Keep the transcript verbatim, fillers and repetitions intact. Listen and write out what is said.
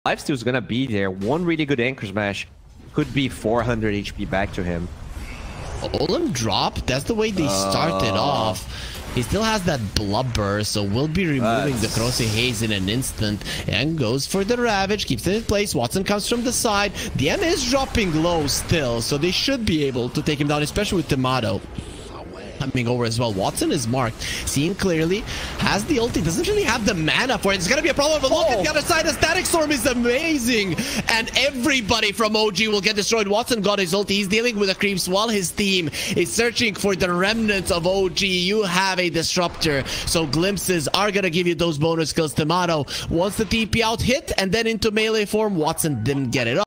lifesteal's gonna be there. One really good Anchor Smash could be four hundred H P back to him. Olem drop? That's the way they started uh, off. He still has that blubber, so we'll be removing that's... the Crossy Haze in an instant. And goes for the Ravage, keeps it in place. Watson comes from the side. D M is dropping low still, so they should be able to take him down, especially with Tomato coming over as well. Watson is marked, seeing clearly, has the ulti, doesn't really have the mana for it. It's gonna be a problem, but look oh. at the other side. The Static Storm is amazing, and everybody from O G will get destroyed. Watson got his ulti, he's dealing with the creeps while his team is searching for the remnants of O G. You have a disruptor, so glimpses are gonna give you those bonus kills. Tomato wants the T P out hit and then into melee form. Watson didn't get it up.